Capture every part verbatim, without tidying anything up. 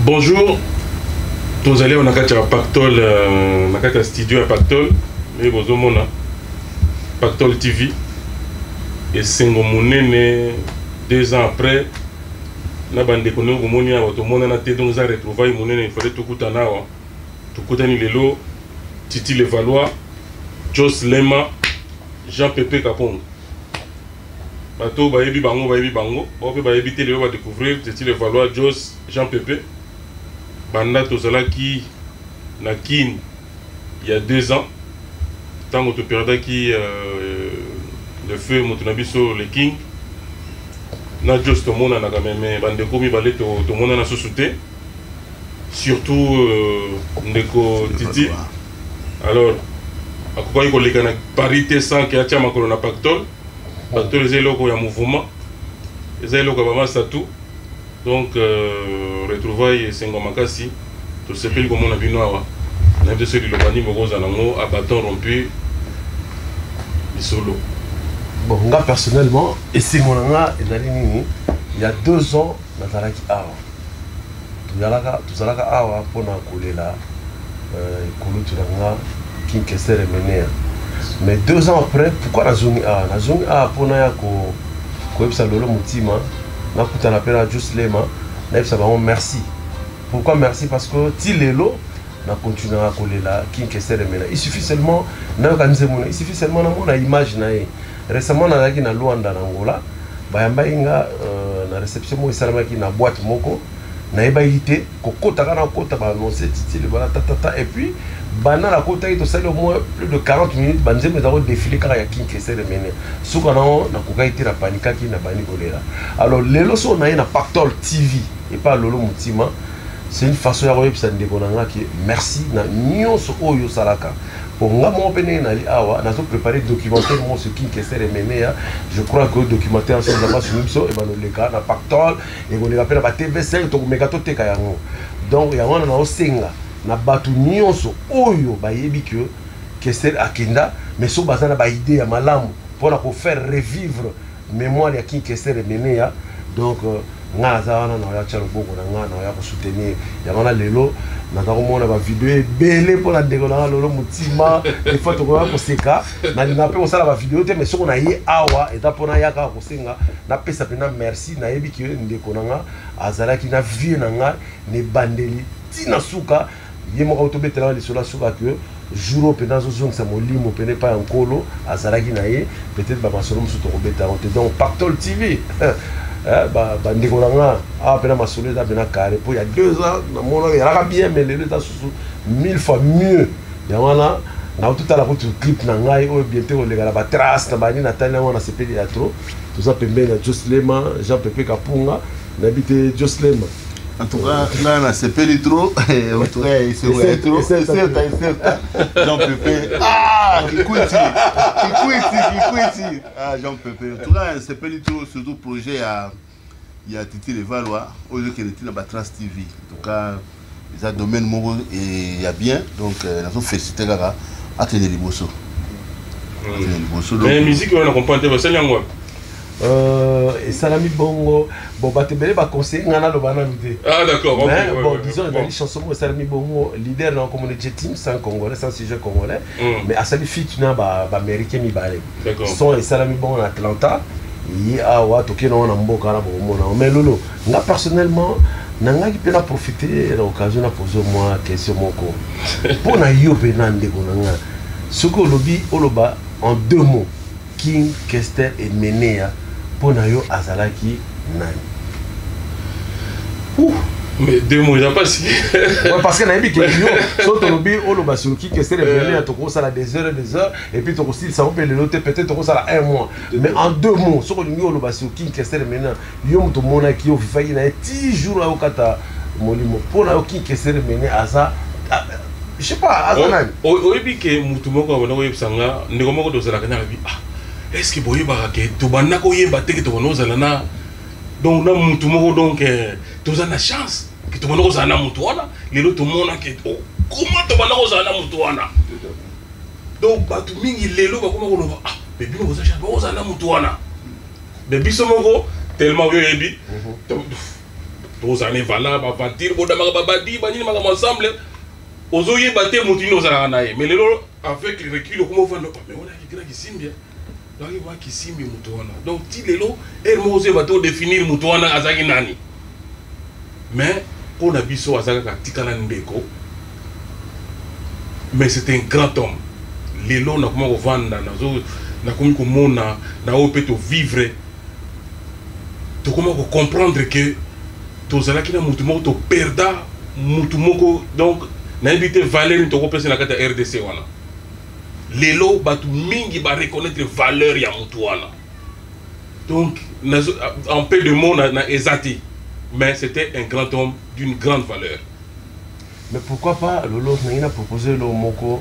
Bonjour, tous allez on a qu'à Pactol, on a qu'à studio à Pactol, mais vous avez Pactol T V et c'est mon deux ans après, na bande kono ngomoni ya to mona na te donc za retrouvaille mon il fallait tout kutana wa tout kutani lelo Titi Le Valois, Jos Lema, Jean Pépé Kapong. Bato ba yebi bango ba yebi bango, ba pe ba yebi télé ba découvrir Titi Le Valois, Jos, Jean Pépé. Banda tozala qui na kin il y a deux ans tant que période qui euh, le feu motonabiso le king na Jos to mona na quand même bande komi balé to to mona na sosouté surtout euh, ndeko Titi. Alors akokoyi ko lekana parité sans que atia makolo na Pactol Pactol les loko ya mouvement les loko ba masatu. Donc, euh, retrouvailles Sengo Makasi, tout ce pays comme on a vu noir, on a vu ceux qui l'ont banni, à bâton rompu, et solo. Bon, moi personnellement, et c'est mon anga, il y a deux ans, Nazaraki Awa. Tout ça, Awa, pour nous coller là, Kolo Tulanga, King Kester et Ménéa. Mais deux ans après, pourquoi Nazungi Awa Nazungi Awa, pour nous, Koeb Salolo Moutima. On a appelé à Jos Lema, merci. Pourquoi merci? Parce que Tilelo, on a continué à coller là, il suffit seulement, il suffit seulement de l'image. Récemment, on a eu une Luanda en Angola, on a eu une réception qui na boîte moko, on a eu une côte à côte à annoncer Titi Le Valois, et puis, bana la côte il au moins plus de quarante minutes banze mais avons défilé car il y a qui qui s'est remené sous qu'on a na kuka été la panique qui n'a pas ni choléra. Alors les leçons on a une Pactol T V et pas lolo mutima, c'est une façon de voir ça ndebonanga qui merci na nyonso oyo salaka pour nga mo pene na li awa na so préparer documentaire mon ce qui qui s'est remené. Je crois que documentaire sur la base sur et ben le cas na Pactol et on les appelle ba T V cinq to megato te kayango. Donc ya wana na osenga na batu nyonso oyo bayebi que Kester akenda mais so bazana ba idée ya malamu pour la faire revivre mémoire ya King Kester Menea. Donc nga za wana na ya tshalo boko na nga na ya ko soutenir ya wana lelo na ta ko mona ba vidéo belé pour la dégola lolo mutima des fois to ko ko seka na na pe ko sala ba vidéo te mais so na ye awa eta pona ya ka ko senga na pesa pena merci na yebi que ndeko na nga azala ki na vie na nga ne bandeli tina suka. Il y a des gens qui ont que jour où dans zone ça molimo pene pas en colo azalaki naie peut-être ba masolo musu to robeta donc Pactol T V eh ba ba ndikolanga a pena masolo da bena carré pour il y a deux ans na mona ya bien mais les états sous mille fois mieux ya wana na tout à la route clip na ngai o bientôt les gars ba trace na bani na tana wana c'est pédi trop tout ça pembe na Jos Lema Jean Pépé Kapunga n'habite Jos Lema. En tout cas, là, c'est pas trop. En tout cas, c'est trop. C'est certain, c'est certain. Jean Pépé. Ah, qui couille ici. Qui couille ici, qui couille ici. Ah, Jean Pépé. En tout cas, c'est pas trop. Surtout projet, il y a Titi Le Valois. Aujourd'hui, qui est dans la Trace T V. En tout cas, il y a un domaine et il y a bien. Donc, nous avons félicité Gaga à tenir les bossos. Mais la musique, on a compris, c'est un peu. Euh, et Salami Bongo, bon, bah, tu vas conseiller, on a le banane. Ah, d'accord. Bon, disons, il y a des chansons, Salami Bongo, leader dans la communauté team, c'est un Congolais, c'est un sujet congolais. Mais à Salami Fit, tu n'as pas américain, mi balé. D'accord. Son et Salami Bongo en Atlanta, il y a un toké dans un mboka là, bon, mais Lolo, moi personnellement, nanga qui peut la profiter de l'occasion de poser moi question mon corps. Pour na yo penande konanga, ce que lobby oloba en deux mots, King Kester et Menea. Pour nayo azalaki nani. Ouh, mais deux mots, il n'a pas si. Ouais, parce que na yebi que yo, so to lobi olo basuki Kester et Menea to ko sala des heures et des heures et puis to ko style ça on peut le noter peut-être to ko sala un mois. Mais en deux mots, so ko lingi olo basuki Kester et Menea, yo muto mona ki yo fayi na dix jours au kata molimo. Pour nayo King Kester et Menea asa je sais pas, asa nani. O yebi que mutu moko abona ko yebsanga ndeko moko to sala kana bi ah. Est-ce que boye barake to bana ko yeba te que to bono zalana donc na mutu moko donc to za na chance que to bono ko zana mutu wana lelo to mona que comment to bana ko zana mutu wana donc batu mingi lelo ba koma ko loba ah bebi ko za chance ko zana mutu wana bebi so moko tellement yo yebi tous années voilà ba partir bo dama ba badi ba ni ma ensemble ozoye bater mutini ozala na ye mais lelo avec le recul comment on va mais on a qui grand qui simbia donc il va qui simbi mutuana donc ti lelo elle mo ozoye bato définir mutuana azaki nani mais on a biso azaka tikala ndeko mais c'est un grand homme lelo na comment vendre na zo na comme komona na opeto vivre to comment comprendre que tozala kina mutu moko to perda mutu moko donc na éviter valeur to ko pesa na kata R D C wana lelo batu mingi ba reconnaître valeur ya mutu wana donc na, en peu de mots na, na ezati mais c'était un grand homme d'une grande valeur. Mais pourquoi pas lolo na proposé lo moko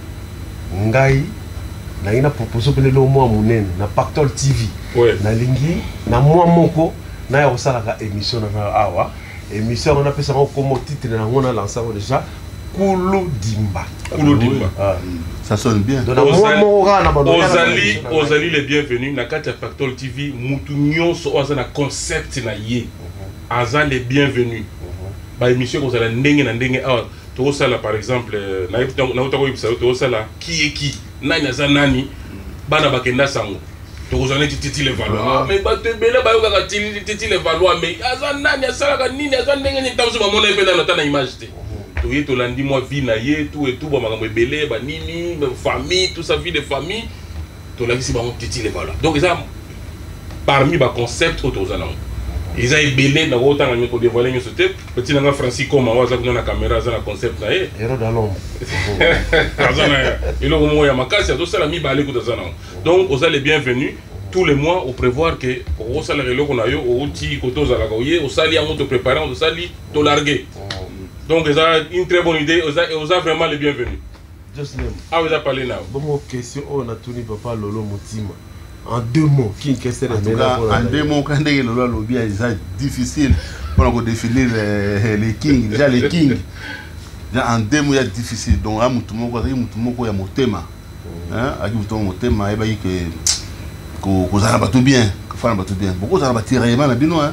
ngai na proposé pour le mo munene na Pactol T V ouais. na lingi na moi moko na ya osalaka émission na awa émission on appelle ça comme titre na on a lancé déjà Kulu Dimba. Kulu Dimba. Ah, ça sonne bien. Ozali Ozali les bienvenus na kata Pactol T V mutu nyonso ozana concept na ye aza les bienvenus ba émission ko zala ndenge na ndenge awa to sala par exemple na na utako yibisa to sala qui est qui nani aza nani bana bakenda sango to kozana titi le valois mais ba te bela ba yoka titi titi le valois mais aza nani asala ka nini aza ndenge ni tamso ba mona epena na tana image te to yeto landi moi vie na ye tout et tout ba makambo ebele ba nini famille tout sa vie de famille to la kisi ba titi le valois donc ça parmi ba concept autozana ils ont ébélé dans autant de pour dévoiler une société petit nanga Francisco mawa za kuna caméra za na concept na ye héros d'alom azana il a mo ya makasi to sala mi balé ko zana donc vous allez bienvenus tous les mois au prévoir que au salaire lo na yo au ti ko to za la ko ye au sali en te préparer au sali to larguer donc ça une très bonne idée vous avez vraiment les bienvenus just name ah vous avez parlé là bon question on a tuni papa lolo mutima. En deux mots, qui est en, en deux mots, quand il y a le lobby, c'est difficile pour définir les, les kings. Déjà, les kings, en deux mots, c'est difficile. Donc, à Moutoumoko, il y a Moutoumoko, il y a Motema. À Motema, il y a que vous avez tout bien. Vous avez tout bien. Beaucoup de tiré réellement,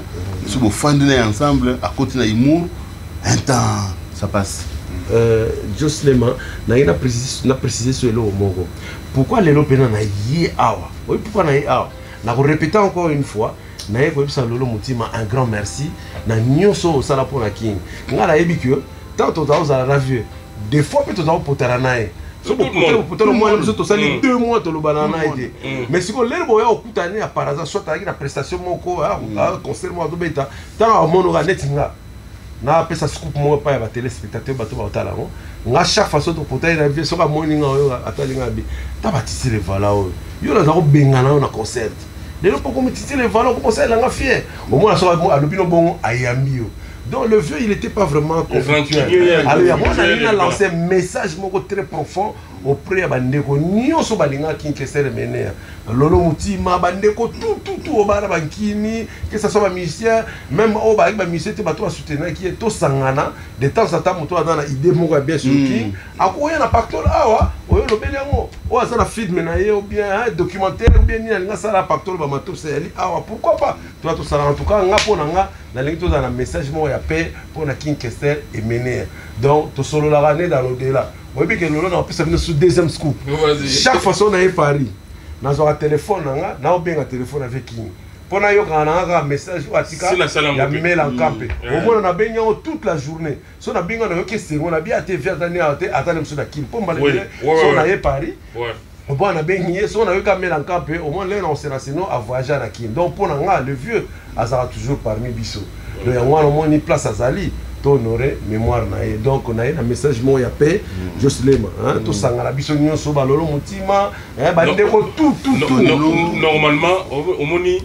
si vous fondez ensemble, à côté de l'humour, un temps, ça passe. Euh, Jocelyn, on a précisé, précisé sur le mot. Pourquoi les Lopéens na yé awa? Oui, pourquoi na yé awa? Na répéter encore une fois, na yé quoi ça lolo mutima un grand merci. Na nyonso sala pour la king. Nga la yebi que tant to ta za la vieux. Des fois peut to ta potara na yé. So pour potara moi nous to sali deux mois to lo banana été. Mais si ko lelo boya okutane à par hasard soit avec la prestation moko ah concert moi do beta. Tant mono ga netinga. Na pesa scoop mo pa ya ba téléspectateur bato ba otala ngo nga chaque façon to potay na vie so ka morning yo atalinga bi ta ba tisi le vala o yo la za ko bengana na concert lelo poko mo tisi le vala ko concert la nga fier au moins so alobino bon ayambi yo donc le vieux il était pas vraiment conflictuel alors ya moi na lancé un message moko très profond auprès ya bandeko nyonso balinga kinkesere menea lolo mutima bandeko tout tout tout obana bankini que ça soit ba musicien même au ba ba musicien te bato soutenir qui est to sangana de temps en temps moto dans la idée moko bien sûr qui akoya na Pactol awa oyo lobeli yango o ça na film na ye ou bien documentaire ou bien ni na ça la Pactol ba mato c'est ali awa pourquoi pas tu vas tout ça en tout cas nga pona nga na lingi to dans la message mo ya paix pour na kinkesere et menea donc to solo la rane dans l'au-delà. Oui, que nous avons fait le deuxième scoop. Chaque fois qu'on a Paris, nous avons un téléphone, nous avons un téléphone avec qui. Pour nous avoir un message, il y a un mail en campé. Au moins, on a bien toute la journée. Si on a bien un question, on a bien été fait attendre M. Dakim. Pour nous, si on a Paris, au moins, on a bien si on a eu un mail en campé, au moins, là, on s'est renseigné à voyager à Kim. Donc, pour nous, le vieux, il sera toujours parmi Bissot. Donc, on a au moins une place à Zali. Honorer mémoire nae donc on a un message mo ya paix Jocelyn hein to sangala biso nyonso ba lolo mutima eh ba ndeko tout tout tout normalement au moni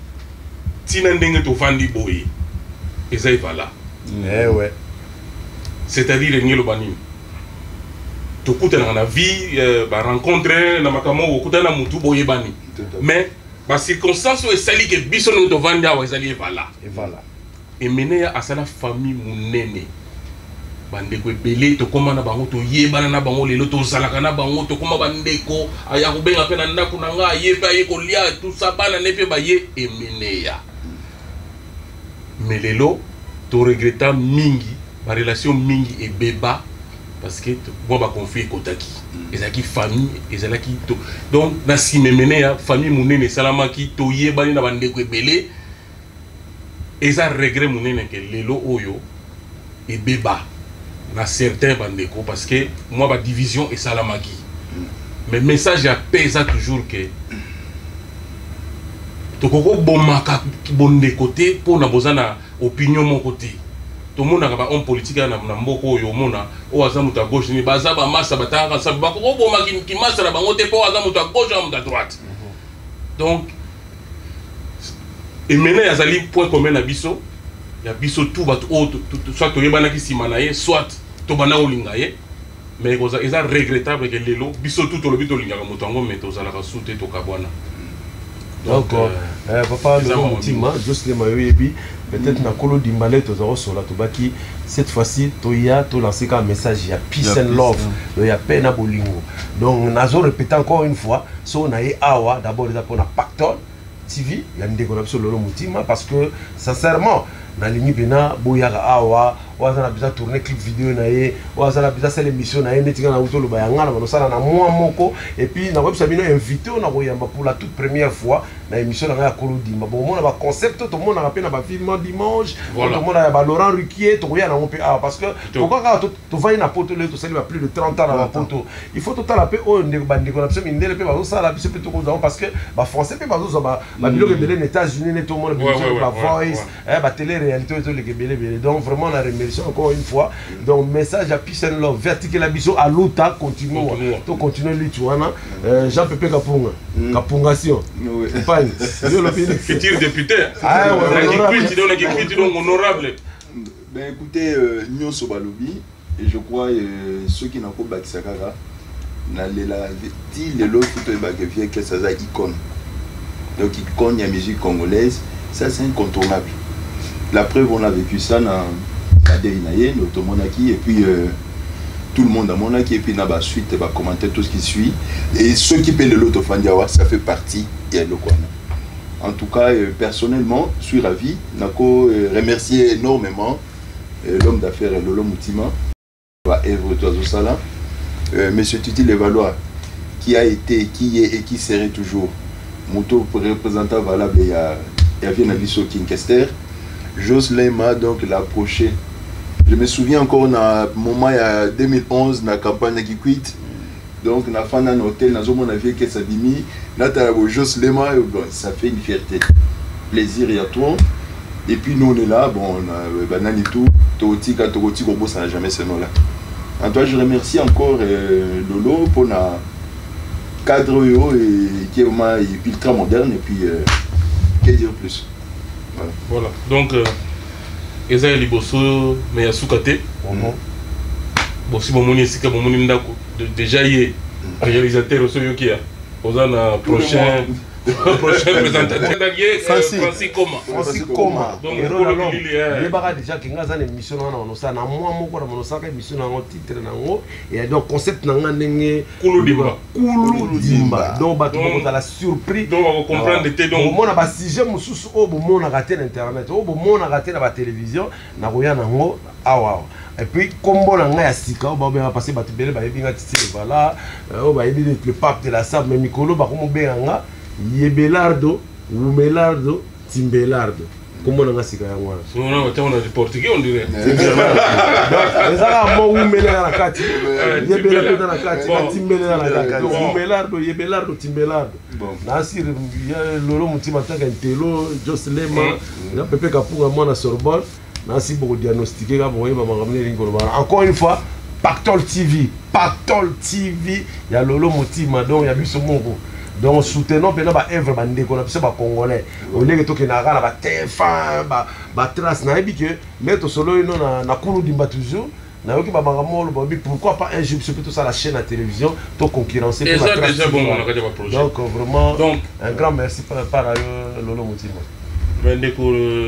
tina ndenge to fandi boy et ça va là eh ouais c'est-à-dire ngelo bani to kuta na na vie ba rencontrer na makamo kuta na mutu boy bani mais ba circonstance et sali que biso no to vandi wa sali va là et voilà et mener à sa famille munene bandeko ebele to koma na bango to yebana na bango lelo to zalaka na bango to koma bandeko aya ko benga pe na ndako na nga ye pe ye ko lia tout ça bana ne pe ba ye emeneya melelo to regretta mingi ba relation mingi et beba parce que moi ba conflit kotaki ezaki famille ezalaki to donc na simemene ya famille munene salamaki to yebani na bandeko ebele eza regret munene que lelo oyo et beba na certains bandeko parce que moi ba division et salamaki mais message ya pesa toujours que to koko bomaka bonde côté pour na bozana opinion mon côté tout le monde a un homme politique na mboko oyo mona o aza muta gauche ni baza ba massa batanga sa ba ko boma ki massa la bango te po aza muta gauche ou muta droite donc et maintenant yazali point commun na biso ya biso tout bato o soit to yebana ki simana ye soit to bana olinga ye mais koza eza regrettable que lelo biso tout to lobi to linga moto ngo mais to zala ka soute to kabwana donc euh, papa le bon ultime juste les mayo yebi peut-être na kolo dimbale to zaro sola to baki cette fois-ci to ya to lancer un message ya peace and love le ya peine na bolingo donc nazo répéter encore une fois so na ye awa d'abord déjà pour na Pactol T V ya ndeko na biso lolo mutima parce que sincèrement na lingi bena boyaka awa wazana biza tourner clip vidéo na ye wazana biza faire l'émission na ye netika na utolo bayanga na banosala na moi moko et puis na web sabino invité na koyamba pour la toute première fois na émission na ya kolodima bon mona ba concept to mona rappel na ba film dimanche to mona ba Laurent Ruquier to koya na on ah parce que pourquoi to to va na poto le to sali ba plus de trente ans na ba poto il faut tout la paix o ndeko ba ndeko na biso mindele pe ba zo sala biso pe to ko parce que ba français pe ba zo ba ba biloko belé aux États-Unis ne to mona ba voice eh ba télé réalité to le belé belé donc vraiment la remercie encore une fois donc message à peace and love vertical la biso à l'outa continue to continue lui tu vois Jean Pépé Kapunga Kapungation campagne futur député ah ouais qui donne qui qui donc honorable ben écoutez nyonso balobi et je crois ceux qui n'ont pas bâti sakara na lela dit le lot tout ba que vient que ça ça icône donc icône la musique congolaise ça c'est incontournable la preuve on a vécu ça dans Adéinaye, Notomonaki, et puis euh, tout le monde à Monaki, et puis na suite, va commenter tout ce qui suit. Et ceux qui paient le lot of Fandiawa, ça fait partie de l'Okwana. En tout cas, euh, personnellement, je suis ravi. Nako euh, remercier énormément euh, l'homme d'affaires Lolo Moutima, Evre Toazosala, euh, monsieur Tuti Levalois, qui a été, qui est et qui serait toujours Mouto représentant valable il y a Viennabiso Kinkester. Jocelyn m'a donc l'approché. Je me souviens encore na moment il y a deux mille onze na campagne qui quitte donc na fin d'un hôtel na zomo na vie que ça bimi na ta Jocelyn m'a ça fait une fierté plaisir et à toi et puis nous on est là bon on a banani tout toti ka toti ko ça n'a jamais ce nom là en toi je remercie encore euh, Lolo pour na cadre yo et qui est vraiment ultra moderne et puis euh, que dire plus. Voilà. Voilà. Donc, Eza euh, Liboso, mais à Soukate. Bon, si mon moni est mon moni déjà y est réalisateur au Soyokia. Aux an prochain. Prochain présentateur. Francis Koma. Francis Koma. Donc, il y a déjà qui a une émission dans le na moi moko na monosa ka émission na titre na ngo et donc concept na ngandenge Kuludimba. Kuludimba. Donc ba to ko la surprise. Donc on va comprendre des donc on a ba sujet mususu o bo mona raté internet o bo mona raté na ba télévision na koya na ngo awa. Et puis combo na nga ya sika o ba ba passer ba tibele ba yebinga titile voilà o ba yebi le pape de la sable mais mikolo ba ko mo benga Yebelardo, Wumelardo, Timbelardo. Comment on a ce gars-là? On a du portugais, on dirait. Les Arabes, Wumelardo, la carte. Yebelardo dans la carte. Timbelardo dans la carte. Wumelardo, Yebelardo, Timbelardo. Nasir, il y a Lolo Moutima, Telo, Jocelyn, il y a Pépé Kapunga, moi, à Sorbonne. Nasir, pour diagnostiquer, encore une fois, Pactol T V. Pactol T V, il y a Lolo Moutima, donc il y a Bissomongo. Donc soutenons pendant ba œuvre ba ndeko na biso ba congolais au lieu que to kenara na ba T F un ba ba trace na ebi que mettre solo ino na na Kuludimba toujours na yoki ba bangamolo ba bi pourquoi pas un jour surtout ça la chaîne à télévision to concurrencer pour la trace déjà bon on a déjà projet donc vraiment donc un grand merci par par Lolo Moutima mais ndeko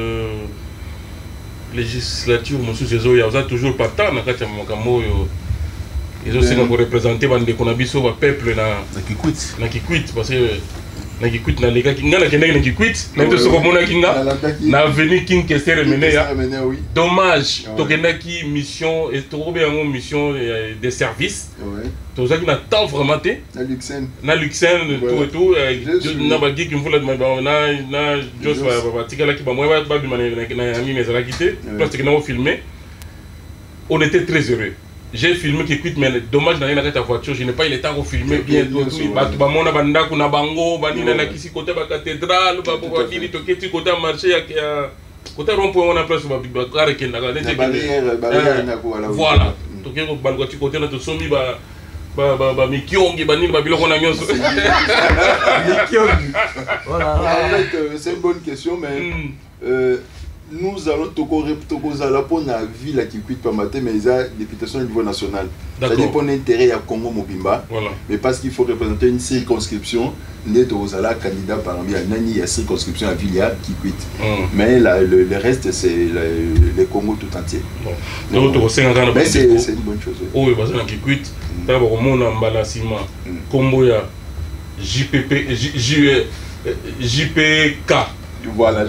législature monsieur Zezo ya toujours pas tant na kati ya makambo yo. Ils ont aussi représenté le peuple na qui quitte parce que na kikwit na leka kinga na kendaki na kikwit na to soko mona kinga na venu king kesere mene ya dommage to kendaki mission et to be en mission de service to zaki na temps vraiment te na Luxen na Luxen tout et tout na ba geek mvula na na Jos ba tikala ki ba moi ba bi mané na ami mais la quitté parce que na filmé on était très heureux. J'ai filmé qui quitte, mais dommage dans la voiture, je n'ai pas eu le temps de filmer bien tout. Bah, mon abanda kuna bango, banina na kisi côté ba cathédrale, ba ba kili to kiti côté marché ya côté rond-point on a place ba ba kare kenda ga nete voilà. To keko balgo ti côté na to sombi ba ba ba ba mikiongi banini ba biloko na nyonso. Mikiongi. Voilà. En fait, c'est une bonne question, mais euh, nous allons tokozala pour la ville qui quitte pas matin, mais il y a des députation au niveau national. C'est-à-dire pour l'intérêt à Congo Mobimba, voilà. Mais parce qu'il faut représenter une circonscription, les Tozala candidats parmi il y a circonscription à Villia qui quitte. Mm. Mais la, le, le reste, c'est le, le Congo tout entier. Donc, donc c'est une bonne chose. Oui, parce que qui quitte, d'abord, mon emballasement, Comboya, J P P, J P K. Voilà,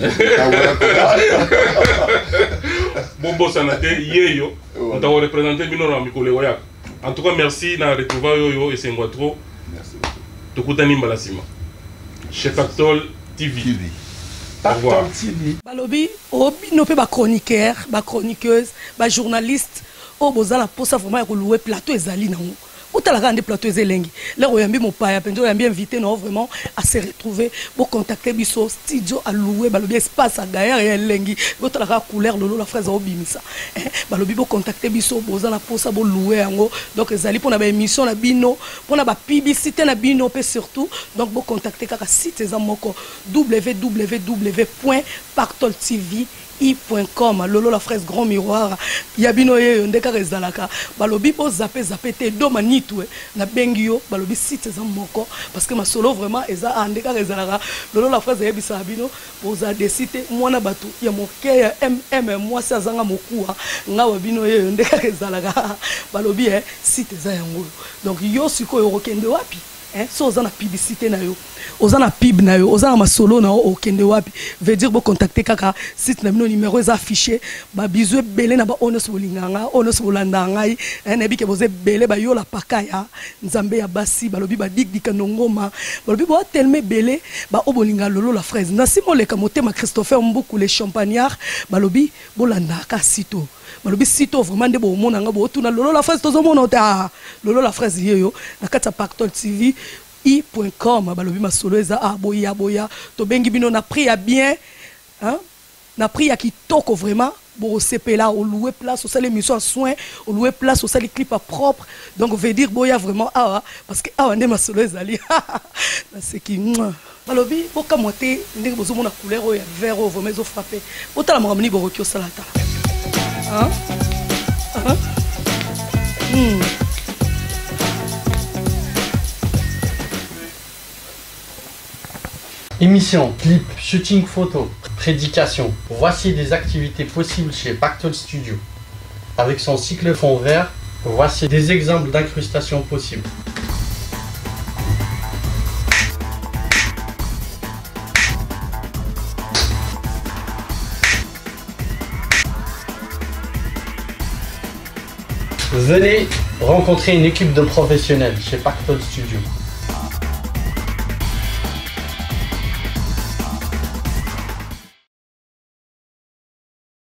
Bobo Sanate, Yeyo, on t'a représenté Binora Mikoleoya. En tout cas, merci na retrouva yo et c'est moi trop. Merci. Tokutani Mbalasima. Chez Pactol T V. Pactol T V. Balobi, obi no pe ba chroniqueur, ba chroniqueuse, ba journaliste, o bozala posa vraiment ya louer plateau ezali na ngo. Outalaka des plateaux elengi. Là où yambi mon paya, penjo yambi invité non vraiment à se retrouver pour contacter biso studio à louer balobi espace à gaïa et elengi. Outalaka couleur lolo la phrase au bimisa. Balobi pour contacter biso boza la posa bo louer ango. Donc ezali pour na ba émission na bino, pour na ba publicité na bino pe surtout. Donc pour contacter kaka site ezamoko w w w point pactol t v i point com lolo la fraise grand miroir yabino ye ndeka rezalaka balobi bo zape zape te do manitu na bengio balobi site za moko parce que ma solo vraiment eza ndeka rezalaka lolo la fraise yebisa bino boza décider mwana batu ya moke ya mm moi ça zanga mokuwa ngawa bino ye ndeka rezalaka balobi eh site za yango donc yo siko yo kende wapi hein so za na publicité na yo ozana pib na yo ozana masolo na o kende wapi veut dire bo contacter kaka site na bino numéro est affiché ba bizu belé na ba onos bolinganga onos bolanda ngai na bi ke boze belé ba yo la pakaya nzambe ya basi balobi ba dik dik ngoma balobi bo tellement belé ba obolinga lolo la fraise na simo le kamotema Christopher Mbuku les champagnards balobi bolanda ka sito balobi sito vraiment de bo mona nga bo tuna lolo la fraise tozo mona ta lolo la fraise yeyo na kata Pactol T V i point com balobi masolo eza aboya boya to bengi bino na prix à bien hein na prix à kitoko vraiment bo sepela au louer place au salle émission soin au louer place au salle clip à propre donc veut dire boya vraiment ah parce que ah ndé masolo ezali c'est qui balobi boka moté ndenge bozo mona couleur ya vert au vraiment zo frapper otala moramni bo rokio salata hein hein hmm. Émission, clip, shooting photo, prédication. Voici des activités possibles chez Pactol Studio. Avec son cycle fond vert, voici des exemples d'incrustations possibles. Venez rencontrer une équipe de professionnels chez Pactol Studio.